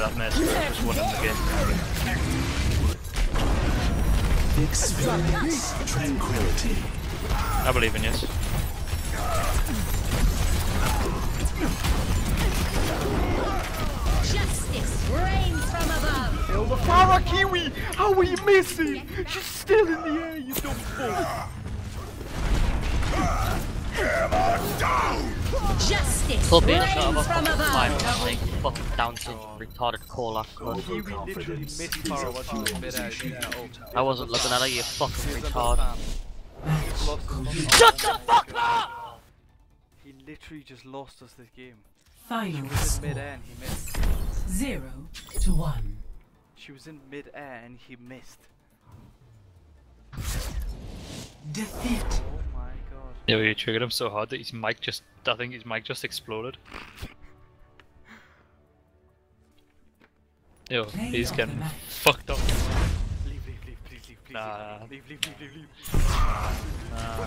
that mess. Just won the game. Experience tranquility. I believe in you. Justice reigns from above. Yo, the Farah Kiwi! How are you missing? She's still in the air, you dumb fuck! Justice Could be in a reigns shot of a from fucking above. 5 like fucking bouncing retarded call off. Kiwi literally missed Farah while she was in mid-air shooting at ult. I wasn't looking at her, you fucking retard. Shut the fuck up! He literally just lost us this game. Final She was in score mid-air and he missed. 0-1. She was in mid-air and he missed. Defeat. Oh my god. Yeah, you triggered him so hard that his mic just, I think his mic just exploded. Yo, he's getting fucked up. Leave, please leave. Nah. Leave. Nah.